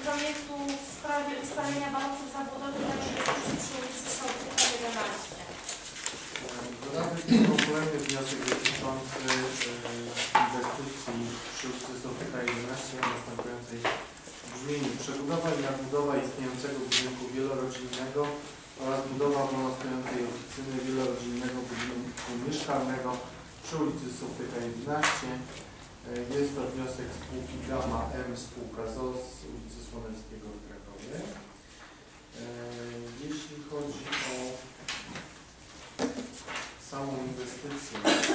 projektu w sprawie ustalenia warunków zabudowy na inwestycji przy ulicy Sołtyka 11. Dodatek to kolejny wniosek dotyczący inwestycji przy ulicy Sołtyka 11 o następującej brzmieniu: przebudowa i nadbudowa istniejącego budynku wielorodzinnego oraz budowa wolnostojącej oficyny wielorodzinnego budynku mieszkalnego przy ulicy Sołtyka 11. Jest to wniosek spółki Gamma M spółka ZOZ z ulicy Słoneckiego w Krakowie. Jeśli chodzi o samą inwestycję,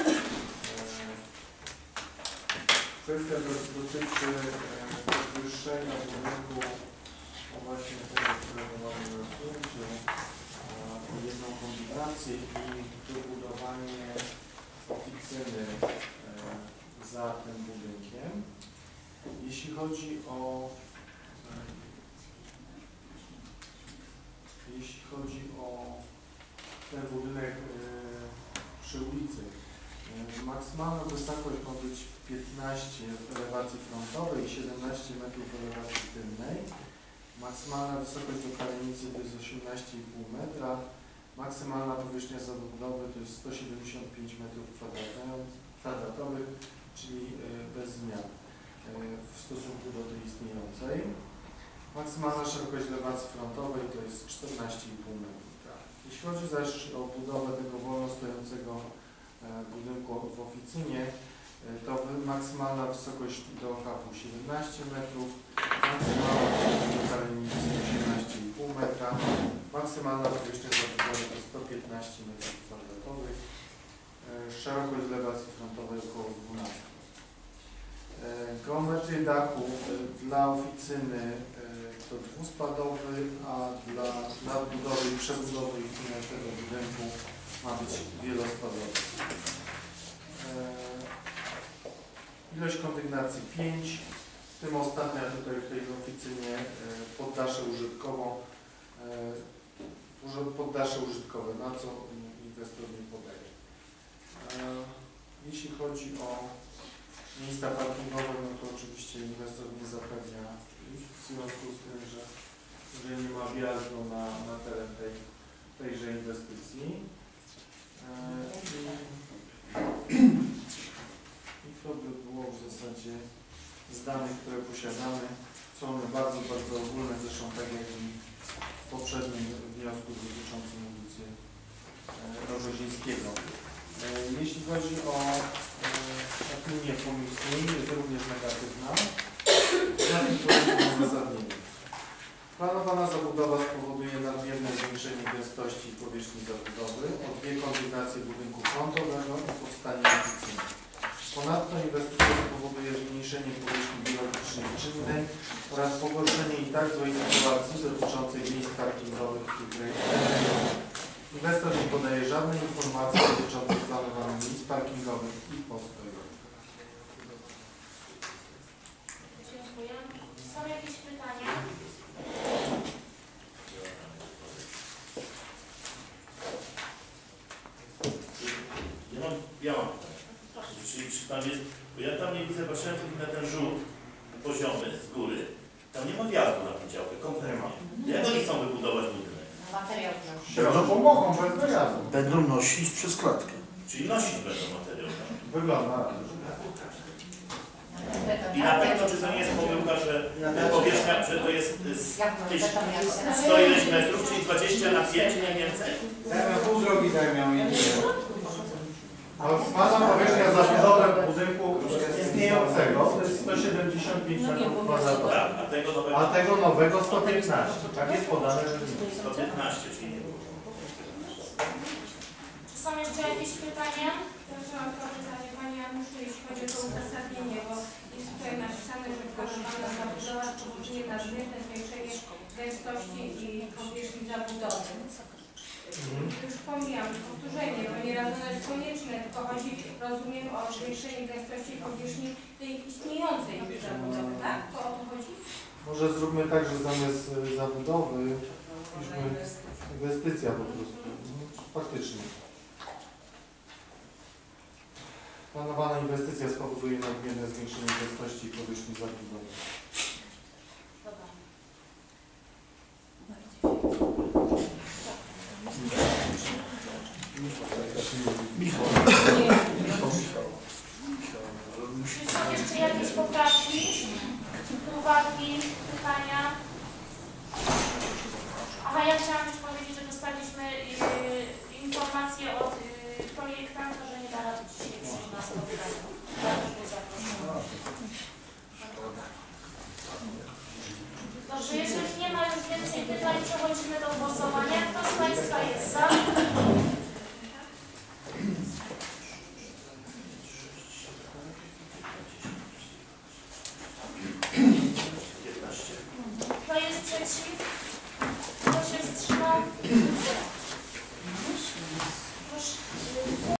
kwestia dotyczy podwyższenia budynku właśnie tego, którego mamy na zdjęciu, jedną kombinację i wybudowanie oficyny za tym budynkiem. Jeśli chodzi o ten budynek przy ulicy, maksymalna wysokość ma być 15 w elewacji frontowej i 17 metrów w elewacji tylnej. Maksymalna wysokość do kamienicy to jest 18,5 metra. Maksymalna powierzchnia zabudowy to jest 175 metrów kwadratowych, czyli bez zmian w stosunku do tej istniejącej. Maksymalna szerokość elewacji frontowej to jest 14,5 metra. Jeśli chodzi zaś o budowę tego wolno stojącego budynku w oficynie, to maksymalna wysokość do kapu 17 metrów, maksymalna wysokość do kamienicy 18,5 metra, maksymalna powierzchnia zabudowy to 115 metrów kwadratowych, szerokość elewacji frontowej około 12. Geometrii dachu dla oficyny to dwuspadowy, a dla nadbudowy i przebudowy tego budynku ma być wielospadowy. Ilość kondygnacji 5, w tym ostatnia tutaj w tej oficynie poddasze użytkowe, na co inwestor nie podaje. Jeśli chodzi o miejsca parkingowe, no to oczywiście inwestor nie zapewnia w związku z tym, że nie ma wjazdu na teren tejże inwestycji. I to by było w zasadzie z danych, które posiadamy. Są one bardzo, bardzo ogólne, zresztą tak jak i w poprzednim wniosku dotyczącym ulicy Rogozińskiego. Jeśli chodzi o opinię komisji, jest również negatywna. W uzasadnieniu. Planowana zabudowa spowoduje nadmierne zwiększenie gęstości i powierzchni zabudowy o 2 kondygnacji budynku frontowego i powstanie oficyny. Ponadto inwestycja spowoduje zmniejszenie powierzchni biologicznej czynnej oraz pogorszenie i tak złej sytuacji dotyczącej miejsc parkingowych w tych rejonach. Inwestor nie podaje żadnej informacji dotyczącej planowanych miejsc parkingowych i postojowych. Dziękuję. Są jakieś pytania? Ja mam pytanie. Czyli czy tam jest, bo ja tam nie widzę, patrzyłem na ten rzut poziomy z góry. Tam nie ma wjazdu na tę działkę, kompletnie. Jak oni chcą wybudować budynek? Materiał. No pomogą bez wyjazdu. Będą nosić przez klatkę. Czyli nosić będą materiał. Wygląda. I na pewno, czy to nie jest pomyłka, że powierzchnia, że to jest 100 ileś metrów, czyli 20 na 5, nie więcej? Zajmę pół drogi zajmią i Pana powierzchnia zabudowy budynku istniejącego to jest 175 m², a tego nowego 115. Tak jest podane. 115, czyli nie było. Czy są jeszcze jakieś pytania? Także mam pytanie Pani Januszu, jeśli chodzi o to uzasadnienie, bo jest tutaj napisane, że planowana zabudowa spowoduje nadmierne zwiększenie gęstości i powierzchni zabudowy. Już pomijam powtórzenie, bo nieraz ono jest konieczne, tylko chodzi, rozumiem, o zwiększenie gęstości powierzchni tej istniejącej zabudowy, tak? To o to chodzi? Może zróbmy tak, że zamiast zabudowy inwestycja po prostu. Faktycznie. Planowana inwestycja spowoduje nadmierne zwiększenie gęstości powierzchni zabudowy. Dobra. poprawki, uwagi?